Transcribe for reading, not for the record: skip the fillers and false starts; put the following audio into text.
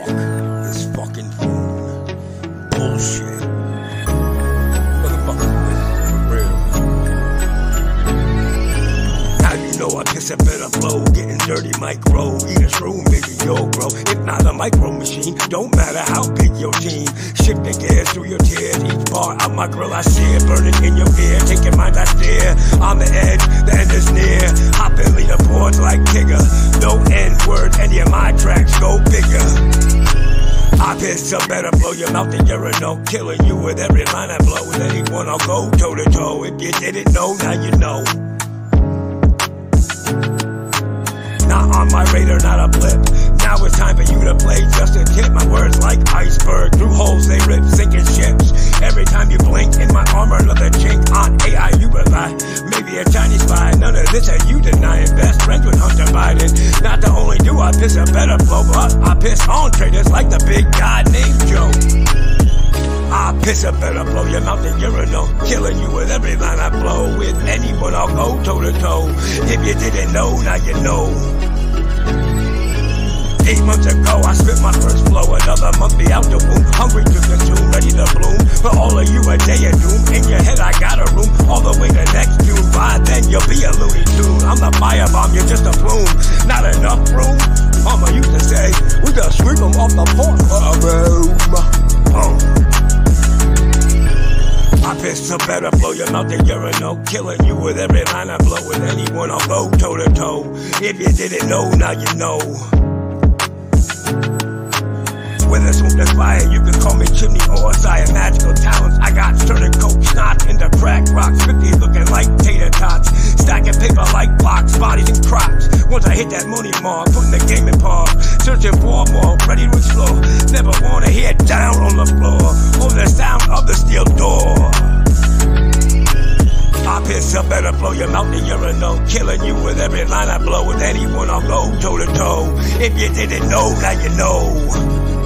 Fuck this fucking phone. Bullshit. Motherfuckers, for real. Now you know I piss a better flow, getting dirty micro, eat a shroom, baby, yo, bro. If not a micro machine, don't matter how big your team. Shifting gears through your tears, each bar out my grill I share, burning in your ear, taking mine I stare. On the edge, the end is near. Hopping leaderboards like Tigger. No N-word, any of my tracks go bigger. I piss up better, blow your mouth and urinal, killing you with every line I blow. With anyone I'll go toe to toe. If you didn't know, now you know. Not on my radar, not a blip. Now it's time for you to play just a tip. My words like iceberg, through holes they rip, sinking ships. Every time you blink in my armor, another chink on AI you rely. Maybe a Chinese spy, none of this are you denying. Best friends with Hunter Biden. Not the only do I piss a better flow, but I piss on traitors like the big guy named Joe. I piss a better blow your mouth and urinal, killing you with every line I blow. With anyone I'll go toe to toe. If you didn't know, now you know. 8 months ago, I spit my first flow. Another month be out the womb, hungry to consume, ready to bloom. For all of you, a day of doom. In your head, I got a room, all the way to next June. By then, you'll be a Looney Tune. I'm the firebomb, you're just a plume. Not enough room, Mama used to say, we just sweep them off the porch for a room. I piss a better blow your mouth and urinal, killing you with every line I blow. With anyone I'll go toe to toe. If you didn't know, now you know. With a swoop that's fire, you can call me chimney or sire. Magical talents, I got turning coke snot into crack rocks. 50 looking like tater tots, stacking paper like blocks, bodies and crops. Once I hit that money mark, putting the game in park, searching for more, ready to explore. Never wanna hear down on the floor, or the sound of the steel door. I piss up better blow your mouth and urinal, killing you with every line I blow. With anyone I'll go toe to toe. If you didn't know, now you know.